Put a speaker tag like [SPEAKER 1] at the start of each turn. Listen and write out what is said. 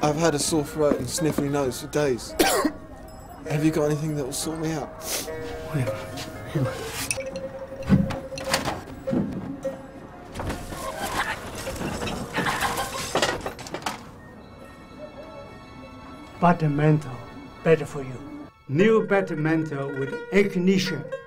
[SPEAKER 1] I've had a sore throat and sniffly nose for days. Have you got anything that will sort me out?
[SPEAKER 2] Here. Butter menthol, better for you. New butter menthol with ignition.